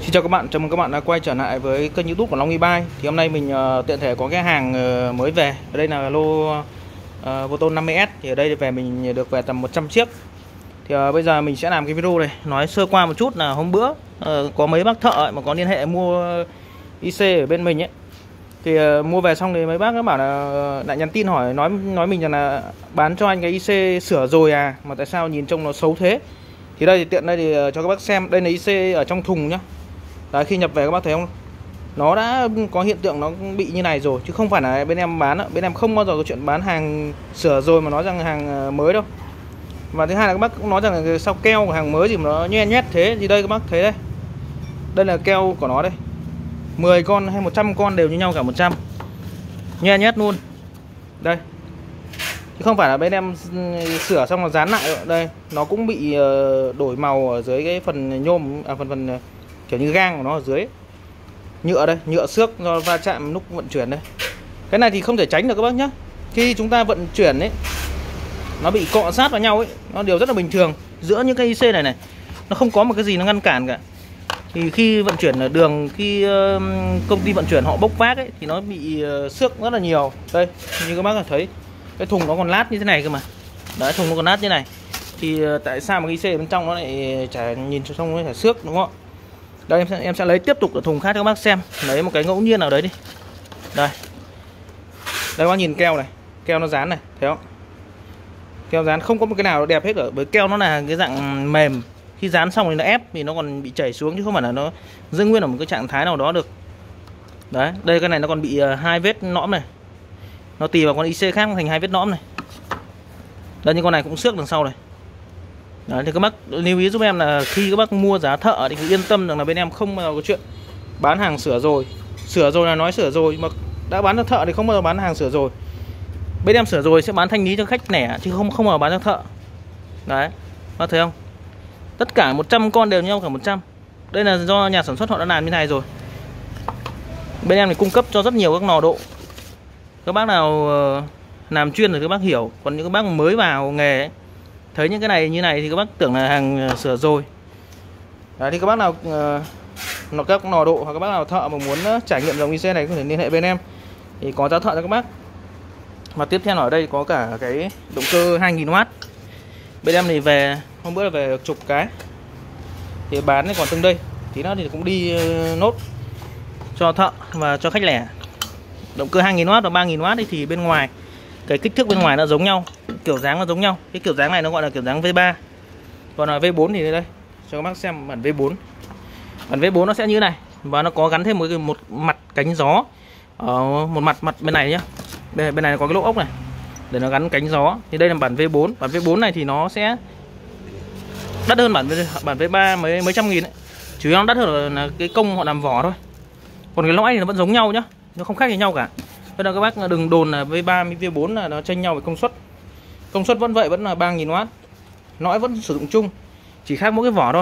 Xin chào các bạn, chào mừng các bạn đã quay trở lại với kênh YouTube của Long eBay. Thì hôm nay mình tiện thể có cái hàng mới về. Ở đây là lô Voton 50S. Thì ở đây về mình được về tầm 100 chiếc. Thì bây giờ mình sẽ làm cái video này nói sơ qua một chút là hôm bữa có mấy bác thợ mà có liên hệ mua IC ở bên mình ấy. Thì mua về xong thì mấy bác bảo là lại nhắn tin hỏi nói mình rằng là bán cho anh cái IC sửa rồi à, mà tại sao nhìn trông nó xấu thế. Thì đây thì tiện đây thì cho các bác xem, đây là IC ở trong thùng nhá. Đấy, khi nhập về các bác thấy không, nó đã có hiện tượng nó bị như này rồi, chứ không phải là bên em bán. Bên em không bao giờ có chuyện bán hàng sửa rồi mà nói rằng hàng mới đâu. Và thứ hai là các bác cũng nói rằng là sao keo của hàng mới gì mà nó nhoe nhoét thế. Thì đây các bác thấy đây, đây là keo của nó đây, 10 con hay 100 con đều như nhau cả 100, nhoe nhoét luôn đây, chứ không phải là bên em sửa xong rồi dán lại rồi. Đây nó cũng bị đổi màu ở dưới cái phần nhôm, phần kiểu như gang của nó ở dưới, nhựa đây, nhựa xước do va chạm lúc vận chuyển đây. Cái này thì không thể tránh được các bác nhé. Khi chúng ta vận chuyển ấy, nó bị cọ sát vào nhau ấy, nó điều rất là bình thường. Giữa những cái IC này nó không có một cái gì nó ngăn cản cả. Thì khi vận chuyển ở đường, khi công ty vận chuyển họ bốc vác ấy, thì nó bị xước rất là nhiều. Đây như các bác thấy, cái thùng nó còn lát như thế này cơ mà. Đấy, thùng nó còn lát như này. Thì tại sao mà IC bên trong nó lại chả nhìn trong nó chả xước, đúng không ạ? Đây em sẽ lấy tiếp tục ở thùng khác cho các bác xem, lấy một cái ngẫu nhiên nào đấy đi. Đây, đây các bác nhìn keo này, keo nó dán này, thấy không? Keo dán không có một cái nào đẹp hết, ở bởi keo nó là cái dạng mềm, khi dán xong thì nó ép thì nó còn bị chảy xuống, chứ không phải là nó giữ nguyên ở một cái trạng thái nào đó được. Đấy, đây cái này nó còn bị 2 vết nõm này, nó tì vào con IC khác thành 2 vết nõm này. Đây, những con này cũng xước đằng sau này. Đấy, thì các bác lưu ý giúp em là khi các bác mua giá thợ thì cứ yên tâm rằng là bên em không bao giờ có chuyện bán hàng sửa rồi. Sửa rồi là nói sửa rồi, mà đã bán cho thợ thì không bao giờ bán hàng sửa rồi. Bên em sửa rồi sẽ bán thanh lý cho khách lẻ, chứ không bao giờ bán cho thợ. Đấy, bác thấy không? Tất cả 100 con đều như nhau cả 100. Đây là do nhà sản xuất họ đã làm như này rồi. Bên em thì cung cấp cho rất nhiều các nò độ. Các bác nào làm chuyên thì các bác hiểu. Còn những các bác mới vào nghề ấy, thấy những cái này như này thì các bác tưởng là hàng sửa rồi. Đấy, thì các bác nào các nò độ hoặc các bác nào thợ mà muốn trải nghiệm dòng IC này có thể liên hệ bên em, thì có giá thợ cho các bác. Và tiếp theo ở đây có cả cái động cơ 2000W. Bên em thì về hôm bữa là về chục cái, thì bán còn từng đây, tí nữa thì cũng đi nốt cho thợ và cho khách lẻ. Động cơ 2000W và 3000W thì bên ngoài cái kích thước bên ngoài nó giống nhau, kiểu dáng nó giống nhau. Cái kiểu dáng này nó gọi là kiểu dáng V3. Còn là V4 thì đây cho các bác xem bản V4. Bản V4 nó sẽ như thế này, và nó có gắn thêm một mặt cánh gió ở một mặt bên này nhá. Bên này có cái lỗ ốc này để nó gắn cánh gió. Thì đây là bản V4. Bản V4 này thì nó sẽ đắt hơn bản V3 mấy trăm nghìn ấy. Chủ yếu nó đắt hơn là cái công họ làm vỏ thôi. Còn cái lõi thì nó vẫn giống nhau nhá, nó không khác gì nhau cả. Bây giờ các bác đừng đồn là V3 với V4 là nó chênh nhau về công suất. Công suất vẫn vậy, vẫn là 3000W. Lõi vẫn sử dụng chung, chỉ khác mỗi cái vỏ thôi.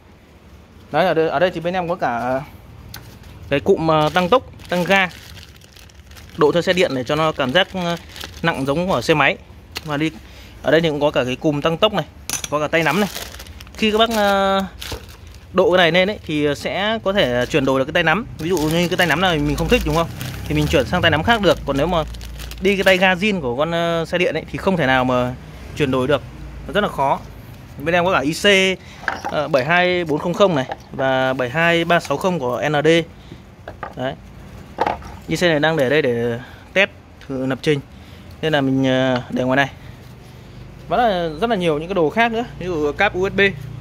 Đấy, ở đây thì bên em có cả cái cụm tăng tốc, tăng ga, độ theo xe điện để cho nó cảm giác nặng giống của xe máy. Và đi ở đây thì cũng có cả cái cùm tăng tốc này, có cả tay nắm này. Khi các bác độ cái này lên ấy thì sẽ có thể chuyển đổi được cái tay nắm. Ví dụ như cái tay nắm này mình không thích, đúng không, thì mình chuyển sang tay nắm khác được. Còn nếu mà đi cái tay ga zin của con xe điện ấy thì không thể nào mà chuyển đổi được, nó rất là khó. Bên em có cả IC 72400 này và 72360 của ND. Đấy, IC này đang để đây để test thử lập trình, nên là mình để ngoài này. Và rất là nhiều những cái đồ khác nữa, ví dụ cáp USB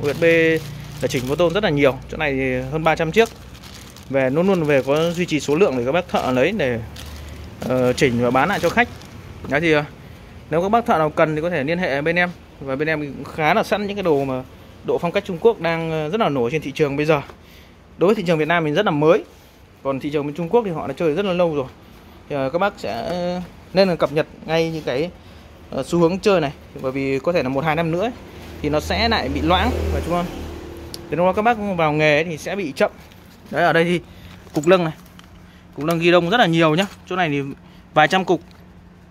để chỉnh Voton rất là nhiều. Chỗ này thì hơn 300 chiếc về, luôn về có duy trì số lượng để các bác thợ lấy để chỉnh và bán lại cho khách. Đấy, thì nếu các bác thợ nào cần thì có thể liên hệ bên em. Và bên em cũng khá là sẵn những cái đồ mà độ phong cách Trung Quốc đang rất là nổi trên thị trường bây giờ. Đối với thị trường Việt Nam mình rất là mới, còn thị trường bên Trung Quốc thì họ đã chơi rất là lâu rồi. Thì các bác sẽ nên là cập nhật ngay những cái xu hướng chơi này, bởi vì có thể là 1-2 năm nữa ấy, thì nó sẽ lại bị loãng, và chúng con thì lúc đó các bác vào nghề ấy thì sẽ bị chậm. Đấy, ở đây thì cục lưng này, cục lưng ghi đông rất là nhiều nhá. Chỗ này thì vài trăm cục,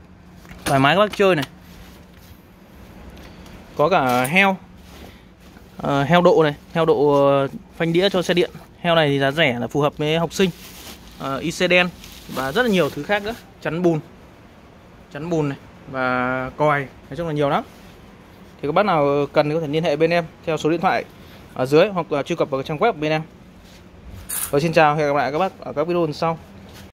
thoải mái các bác chơi này. Có cả heo. Heo độ này, heo độ phanh đĩa cho xe điện. Heo này thì giá rẻ, là phù hợp với học sinh. IC đen và rất là nhiều thứ khác nữa. Chắn bùn này và còi, nói chung là nhiều lắm. Thì các bác nào cần thì có thể liên hệ bên em theo số điện thoại ở dưới hoặc là truy cập vào trang web của bên em. Và xin chào, hẹn gặp lại các bác ở các video lần sau.